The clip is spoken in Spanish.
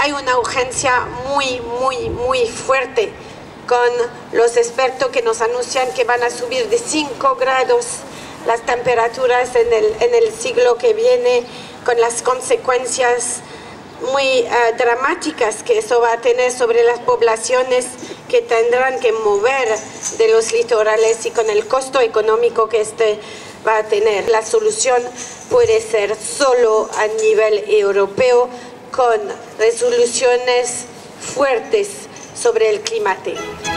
hay una urgencia muy fuerte con los expertos que nos anuncian que van a subir de 5 grados las temperaturas en el siglo que viene, con las consecuencias muy dramáticas que eso va a tener sobre las poblaciones que tendrán que mover de los litorales y con el costo económico que este va a tener. La solución puede ser solo a nivel europeo con resoluciones fuertes sobre el clima.